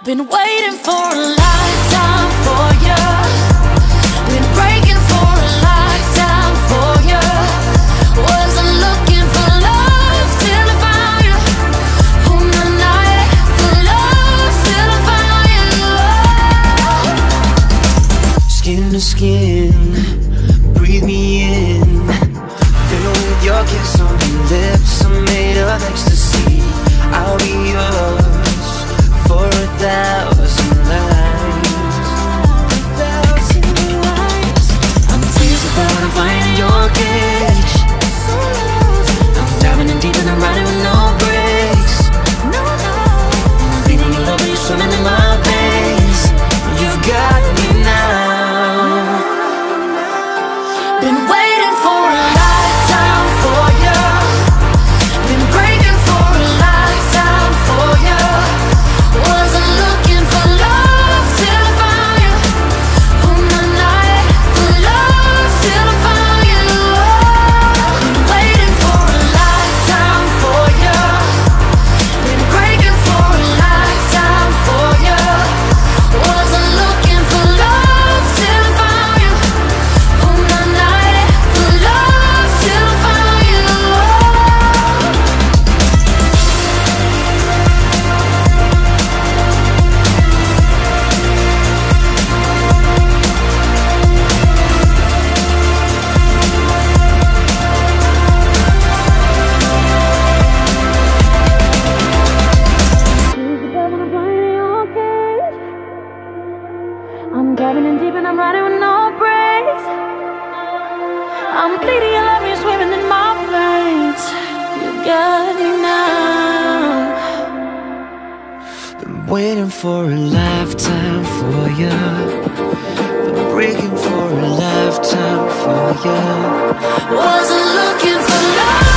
Been waiting for a lifetime for you. Been breaking for a lifetime for you. Wasn't looking for love till I found you. On the night for love till I found you. Skin to skin, breathe me in. Fill with your kiss on your lips. I'm made of ecstasy. I'll be yours for 1,000 lives. I'm freezing apart, I'm finding your cage. I'm diving in deep and I'm riding with no brakes. I'm bleeding your love, but you're swimming in my veins. You've got me now. Been waiting for a lifetime for you. Been breaking for a lifetime for you. Wasn't looking for love till I found you. On the night for love till I found you. Been waiting for a lifetime for you. Been breaking for a lifetime for you. Wasn't looking for love till I found you. On the night for love till I found you. I'm diving in deep and I'm riding with no brakes. I'm bleeding your love, you're swimming in my veins. You got me now. Been waiting for a lifetime for you. Been breaking for a lifetime for you. Wasn't looking for love